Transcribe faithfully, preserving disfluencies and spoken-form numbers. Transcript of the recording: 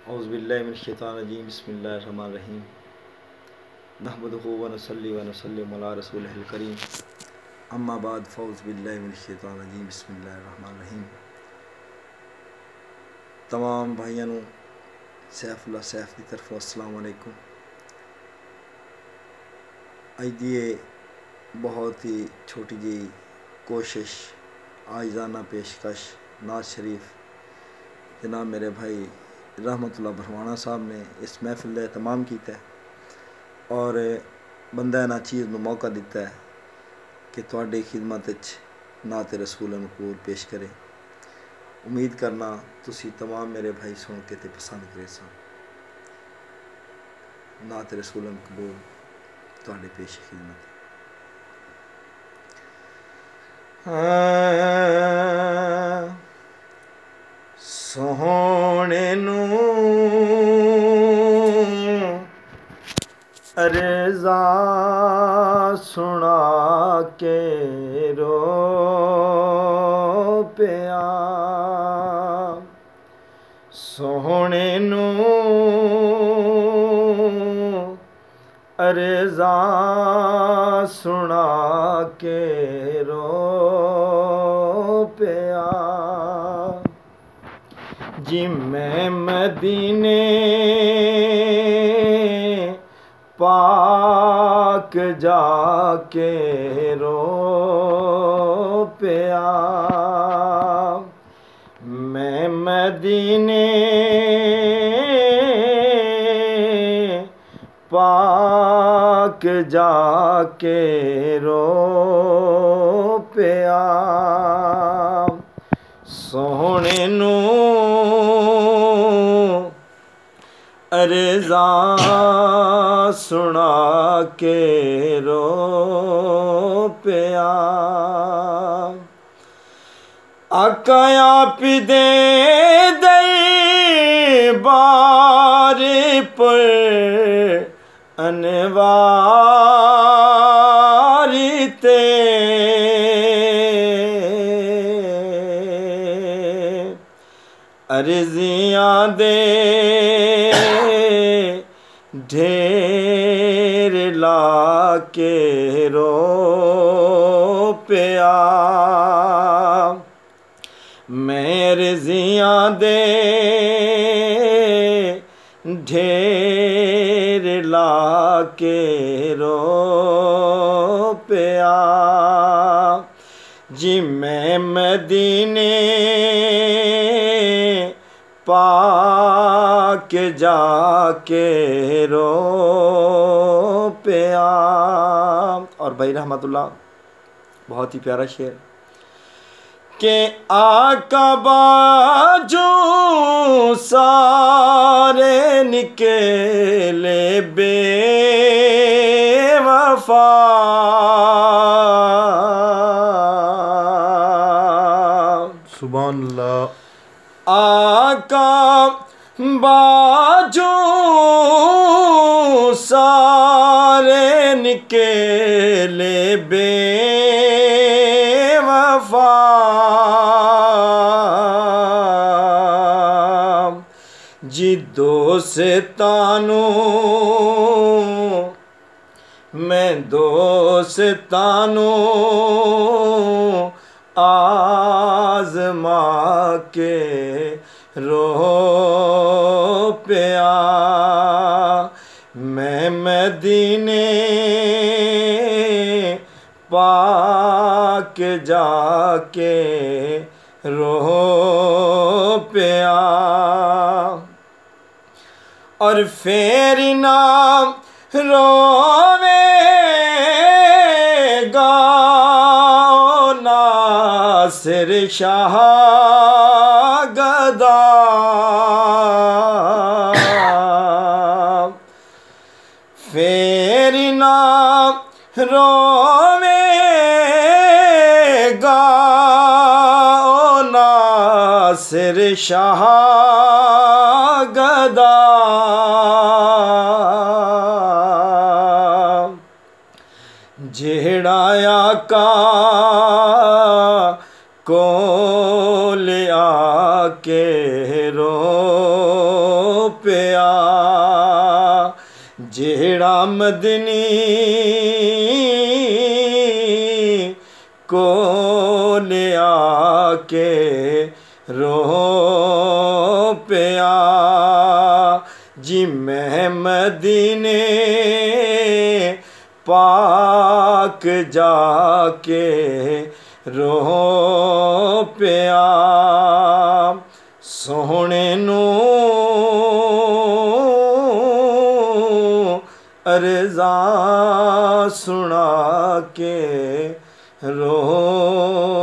औज़ुबिल्लाहि मिनश्शैतानिर्रजीम बिस्मिल्लाहिर्रहमानिर्रहीम नहमदुहु व नसल्ली व नसल्लिमु अला रसूलिहिल करीम अम्मा बाद फ़ौज़ुबिल्लाहि मिनश्शैतानिर्रजीम बिस्मिल्लाहिर्रहमानिर्रहीम। तमाम भाइयों नूं सैफुल्ला सैफ की तरफों अस्सलाम वालेकुम। अज दी बहुत ही छोटी जी कोशिश आइज़ाना पेशकश नाज शरीफ जनाब मेरे भाई रहमतुल्लाह भरवाना साहब ने इस महफिल का तमाम किया और बंदा ना चीज़ में मौका दिता है कि तुहाडी खिदमत नात रसूल मकबूल पेश करे। उम्मीद करना तुसी तमाम मेरे भाई सुन के ते पसंद करे सन। नात रसूल मकबूल तुहाडे पेश खिदमत। सोहणे नूं अर्ज़ा सुना के रो पिया, सोहणे नूं अर्ज़ा सुना के रो पिया। जी मैं मदीने पाक जाके रो पिया, मैं मदीने पाक जाके रो पिया। सोहणे नूं अर्ज़ा सुना के रो पिया। आका आप दे दरबार पर अनवारी ते अर्ज़ियाँ दे ढेर ला के रो पिया। मैं अर्ज़ियाँ दे ढेर ला के रो पिया। जी मैं मदीने पाक जाके रो पिया। और भाई रहमतुल्लाह बहुत ही प्यारा शेर के आका बाजू सारे निकले बेवफा, सुभान अल्लाह। आका बाजू सारे निकले बेवफा, जी दोस्तानू मैं दोस्तानू आज़मा के रो पिया। मैं मदीने पाक जाके रो पिया। और फेर ना रोवेगा नासिर शाह गदा, फेर ना रोवेगा नासिर शाह गदा। जेड़ा आका कोल आके रो मदनी को ले आके रो पिया जी मैं मदीने पाक जाके रो पिया सोहने नू अर्ज़ा सुना के रो